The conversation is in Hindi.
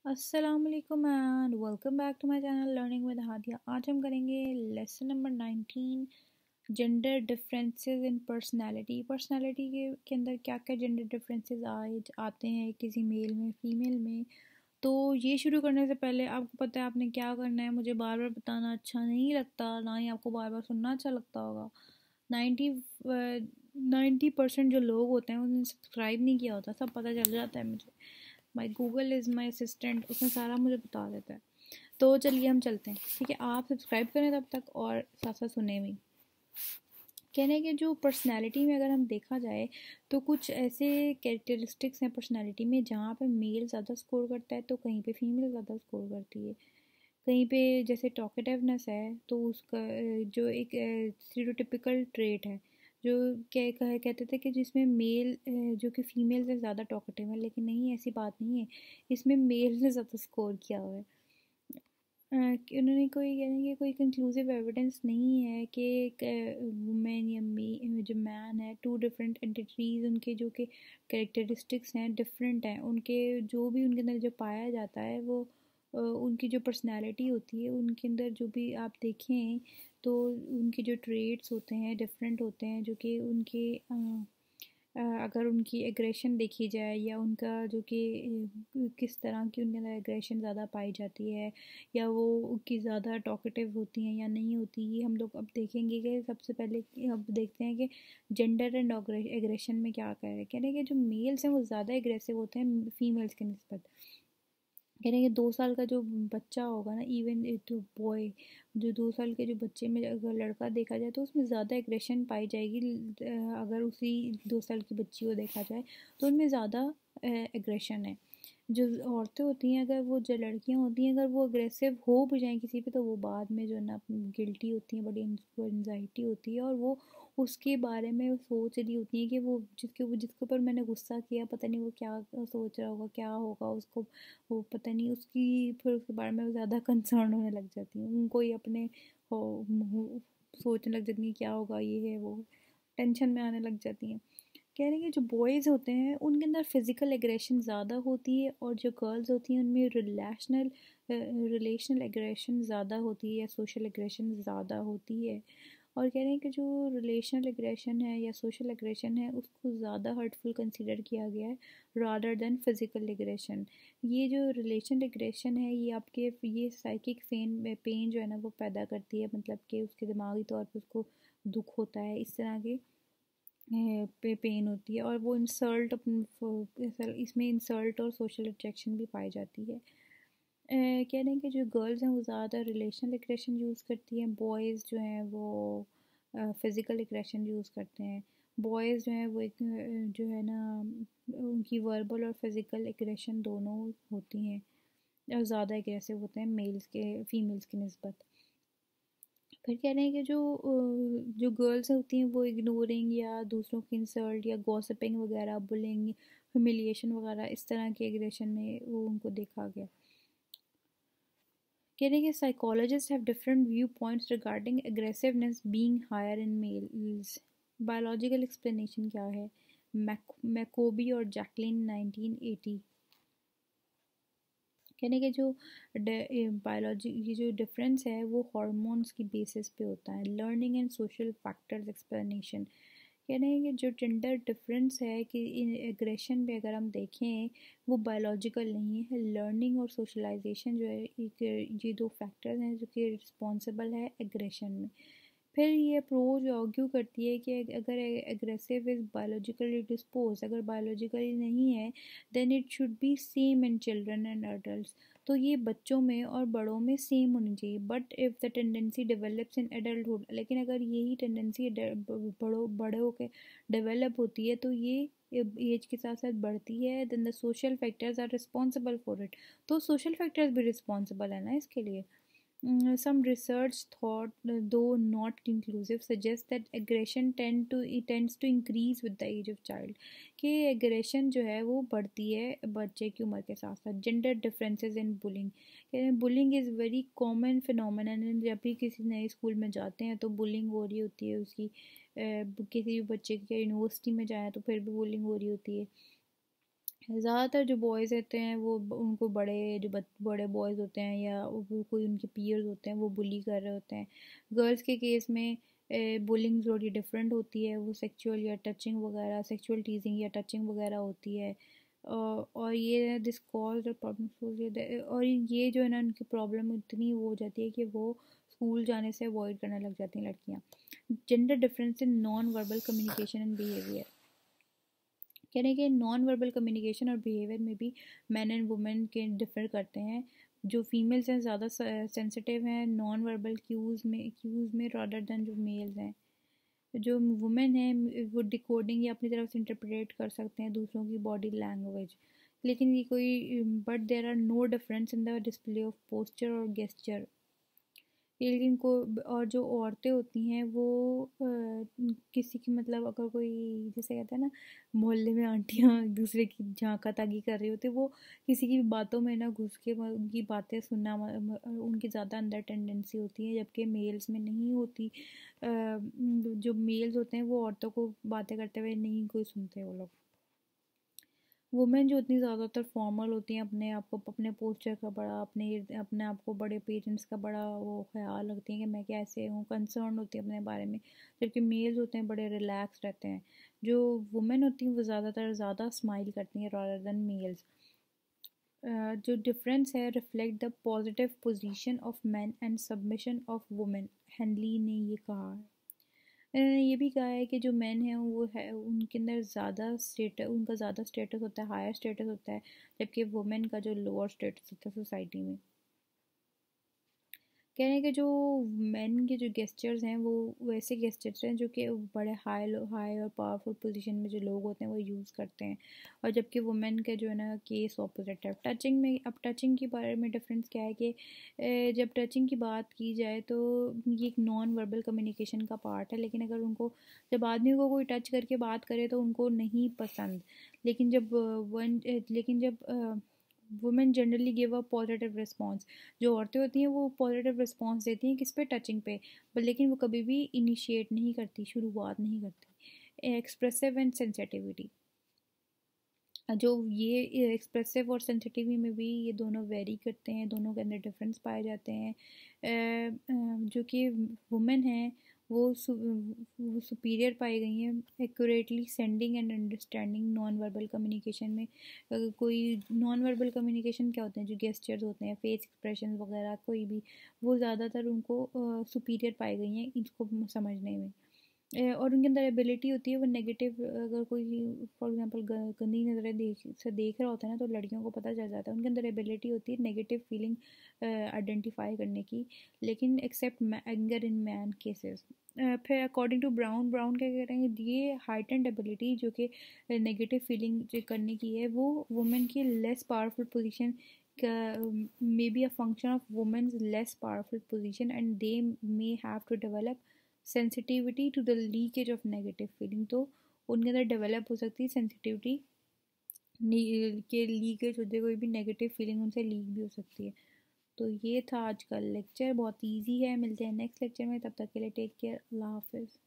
अस्सलामुअलैकुम and welcome back to my channel learning with Hadiya. आज हम करेंगे lesson number 19 gender differences in personality. Personality के अंदर क्या क्या जेंडर डिफरेंसेस आते हैं किसी मेल में फीमेल में। तो ये शुरू करने से पहले आपको पता है आपने क्या करना है। मुझे बार बार बताना अच्छा नहीं लगता, ना ही आपको बार बार सुनना अच्छा लगता होगा। 90% जो लोग होते हैं उन्होंने सब्सक्राइब नहीं किया होता, सब पता चल जाता है मुझे। My Google is my assistant, उसमें सारा मुझे बता देता है। तो चलिए हम चलते हैं, ठीक है। आप सब्सक्राइब करें तब तक और साथ साथ सुने भी। कहने के जो पर्सनैलिटी में अगर हम देखा जाए तो कुछ ऐसे कैरेक्टरिस्टिक्स हैं पर्सनैलिटी में जहाँ पे मेल ज़्यादा स्कोर करता है तो कहीं पे फीमेल ज़्यादा स्कोर करती है। कहीं पे जैसे टॉकेटिवनेस है तो उसका जो एक स्टीरियोटिपिकल ट्रेट है जो कहते थे कि जिसमें मेल जो कि फीमेल से ज़्यादा टॉकेटिव है, लेकिन नहीं, ऐसी बात नहीं है। इसमें मेल ने ज़्यादा स्कोर किया हुआ है। कि उन्होंने कोई कहने कि कोई कंक्लूसिव एविडेंस नहीं है कि वुमेन या जो मैन है, टू डिफरेंट एंटिटीज़, उनके जो कि कैरेक्टरिस्टिक्स हैं डिफरेंट हैं। उनके जो भी उनके अंदर जो पाया जाता है वो उनकी जो पर्सनालिटी होती है उनके अंदर जो भी आप देखें तो उनके जो ट्रेड्स होते हैं डिफरेंट होते हैं, जो कि उनके अगर उनकी एग्रेशन देखी जाए या उनका जो कि किस तरह की उनके अंदर एग्रेशन ज़्यादा पाई जाती है या वो कि ज़्यादा टॉकेटिव होती हैं या नहीं होती, ये हम लोग अब देखेंगे। कि सबसे पहले अब देखते हैं कि जेंडर एंड एग्रेशन में क्या कह रहे हैं कि जो मेल्स हैं वो ज़्यादा एग्रेसिव होते हैं फीमेल्स के निस्बत। कह रहे हैं कि 2 साल का जो बच्चा होगा ना, इवन तो बॉय, जो 2 साल के जो बच्चे में अगर लड़का देखा जाए तो उसमें ज़्यादा एग्रेशन पाई जाएगी। अगर उसी 2 साल की बच्ची को देखा जाए तो उनमें ज़्यादा एग्रेशन है। जो औरतें होती हैं, अगर वो जो लड़कियां होती हैं, अगर वो अग्रेसिव हो भी जाएं किसी पे तो वो बाद में जो है ना गिल्टी होती हैं, बड़ी एनजाइटी होती है और वो उसके बारे में सोच रही होती है कि वो जिसके ऊपर मैंने गुस्सा किया, पता नहीं वो क्या सोच रहा होगा, क्या होगा उसको, वो पता नहीं उसकी, फिर उसके बारे में ज़्यादा कंसर्न होने लग जाती हैं। उनको ही अपने सोचने लग जाती हैं क्या होगा, ये है वो, टेंशन में आने लग जाती हैं। कह रहे हैं कि जो बॉयज़ होते हैं उनके अंदर फिज़िकल एग्रेशन ज़्यादा होती है और जो गर्ल्स होती हैं उनमें रिलेशनल एग्रेशन ज़्यादा होती है या सोशल एग्रेशन ज़्यादा होती है। और कह रहे हैं कि जो रिलेशनल एग्रेशन है या सोशल एग्रेशन है उसको ज़्यादा हर्टफुल कंसिडर किया गया है रादर देन फिज़िकल एग्रेशन। ये जो रिलेशनल एग्रेशन है ये आपके ये साइकिक पेन जो है ना वो पैदा करती है, मतलब कि उसके दिमागी तौर पर उसको दुख होता है, इस तरह के पे पेन होती है। और वो इंसल्ट, इसमें इंसल्ट और सोशल रिजेक्शन भी पाई जाती है। कह रहे हैं कि जो गर्ल्स हैं वो ज़्यादा रिलेशनल एग्रेशन यूज़ करती हैं, बॉयज़ जो हैं वो फिज़िकल एग्रेशन यूज़ करते हैं। बॉयज़ जो हैं वो एक जो है ना उनकी वर्बल और फिज़िकल एग्रेशन दोनों होती हैं और ज़्यादा एग्रेसिव होते हैं मेल्स के फीमेल्स की निस्बत। फिर कह रहे हैं कि जो गर्ल्स होती हैं वो इग्नोरिंग या दूसरों की इंसल्ट या गॉसिपिंग वगैरह, बुलिंग, ह्यूमिलिएशन वगैरह इस तरह के एग्रेशन में वो उनको देखा गया। कह रहे हैं कि psychologists have different view points regarding aggressiveness being higher in males. Biological explanation क्या है? मैकोबी और जैकलिन 1980। कहने के जो बायोलॉजी ये जो डिफरेंस है वो हार्मोन्स की बेसिस पे होता है। Learning and social factors explanation. कह रहे हैं कि जो जेंडर डिफरेंस है कि एग्रेशन पे अगर हम देखें वो बायोलॉजिकल नहीं है, लर्निंग और सोशलाइजेशन जो है एक ये दो फैक्टर्स हैं जो कि रिस्पॉन्सिबल है एग्रेशन में। फिर ये अप्रोच आर्ग्यू करती है कि अगर एग्रेसिव इज़ बायोलॉजिकली डिस्पोज, अगर बायोलॉजिकली नहीं है then it should be same in children and adult. तो ये बच्चों में और बड़ों में सेम होनी चाहिए। But if the tendency develops in adulthood, लेकिन अगर यही टेंडेंसी बड़े होकर डेवलप होती है तो ये एज के साथ साथ बढ़ती है, then the social factors are responsible for it. तो सोशल फैक्टर्स भी रिस्पॉन्सिबल है ना इसके लिए। Some research thought, though not conclusive, suggests that aggression tends to increase with the age of child। कि aggression जो है वो बढ़ती है बच्चे की उम्र के साथ साथ। Gender differences in bullying। bullying is very common phenomenon। जब भी किसी नए स्कूल में जाते हैं तो bullying हो रही होती है उसकी, किसी भी बच्चे की यूनिवर्सिटी में जाए तो फिर भी bullying हो रही होती है। ज़्यादातर जो बॉयज़ होते हैं वो उनको बड़े बॉयज़ होते हैं या कोई उनके पीयर्स होते हैं वो बुली कर रहे होते हैं। गर्ल्स के केस में बुलिंग थोड़ी डिफरेंट होती है, वो सेक्सुअल या टचिंग वगैरह, सेक्सुअल टीजिंग या टचिंग वगैरह होती है। और ये दिस कॉज प्रॉब्लम, और ये जो है ना उनकी प्रॉब्लम इतनी वो हो जाती है कि वो स्कूल जाने से अवॉइड करने लग जाती हैं लड़कियाँ। Gender difference in non verbal communication and behaviour, कह रहे हैं कि नॉन वर्बल कम्युनिकेशन और बिहेवियर में भी मैन एंड वुमेन के डिफर करते हैं। जो फीमेल्स हैं ज़्यादा सेंसिटिव हैं नॉन वर्बल क्यूज़ में रादर देन जो मेल्स हैं। जो वुमेन है वो डिकोडिंग या अपनी तरफ से इंटरप्रेट कर सकते हैं दूसरों की बॉडी लैंग्वेज, लेकिन ये कोई but there are no difference in the display of posture और गेस्चर। लेकिन को और जो औरतें होती हैं वो किसी की मतलब अगर कोई जैसे कहते हैं ना मोहल्ले में आंटियां एक दूसरे की झांका तागी कर रही होती है, वो किसी की बातों में ना घुस के उनकी बातें सुनना उनकी ज़्यादा अंदर टेंडेंसी होती है, जबकि मेल्स में नहीं होती। जो मेल्स होते हैं वो औरतों को बातें करते हुए नहीं कोई सुनते वो लोग। वुमेन जो इतनी ज़्यादातर फॉर्मल होती हैं, अपने आप को अपने पोस्चर का बड़ा अपने आप को बड़े पेरेंट्स का बड़ा वो ख्याल रखती हैं कि मैं कैसे हूँ, कंसर्न होती है अपने बारे में। जबकि मेल्स होते हैं बड़े रिलैक्स रहते हैं। जो वुमेन होती हैं वो ज़्यादातर ज़्यादा स्माइल करती हैं रादर देन मेल्स। जो डिफरेंस है reflect the positive position of man and submission of women, Henley ने ये कहा है। इन्होंने ये भी कहा है कि जो मेन हैं वो है उनके अंदर उनका ज़्यादा स्टेटस होता है, हायर स्टेटस होता है, जबकि वुमेन का जो लोअर स्टेटस होता है सोसाइटी में। कह रहे हैं कि जो मेन के जो गेस्चर्स हैं वो वैसे गेस्चर्स हैं जो कि बड़े हाई और पावरफुल पोजीशन में जो लोग होते हैं वो यूज़ करते हैं, और जबकि वुमेन के जो है ना केस ऑपोजिट है। टचिंग में अब टचिंग के बारे में डिफरेंस क्या है कि जब टचिंग की बात की जाए तो ये एक नॉन वर्बल कम्युनिकेशन का पार्ट है, लेकिन अगर उनको जब आदमी को कोई टच करके बात करे तो उनको नहीं पसंद। लेकिन जब women generally give a positive response, जो औरतें होती हैं वो पॉजिटिव रिस्पॉन्स देती हैं किस पे, टचिंग पे, पर लेकिन वो कभी भी इनिशिएट नहीं करती, शुरुआत नहीं करती। एक्सप्रेसिव एंड सेंसिटिविटी, जो ये एक्सप्रेसिव और सेंसिटिविटी में भी ये दोनों वेरी करते हैं, दोनों के अंदर डिफरेंस पाए जाते हैं। जो कि वुमेन हैं वो सुपीरियर पाई गई हैं accurately sending and understanding non verbal communication में। अगर कोई नॉन वर्बल कम्युनिकेशन क्या होते हैं, जो गेस्चर्स होते हैं, फेस एक्सप्रेशन वगैरह कोई भी, वो ज़्यादातर उनको सुपीरियर पाई गई हैं इसको समझने में। और उनके अंदर एबिलिटी होती है वो नेगेटिव, अगर कोई फॉर एग्जांपल गंदी नज़रें देख रहा होता है ना तो लड़कियों को पता चल जाता है। उनके अंदर एबिलिटी होती है नेगेटिव फीलिंग आइडेंटिफाई करने की, लेकिन except anger in man cases. फिर अकॉर्डिंग टू ब्राउन क्या कह रहे हैं, ये हाइटेंड एबिलिटी जो कि नेगेटिव फीलिंग करने की है वो वुमेन की less powerful position may be a function of women's less powerful position and they may have to develop sensitivity to the leakage of negative feeling. तो उनके अंदर डेवलप हो सकती है सेंसिटिविटी के लीकेज होते, कोई भी नेगेटिव फीलिंग उनसे लीक भी हो सकती है। तो ये था आज का लेक्चर, बहुत इजी है। मिलते हैं नेक्स्ट लेक्चर में, तब तक के लिए टेक केयर, अल्लाह हाफिज़।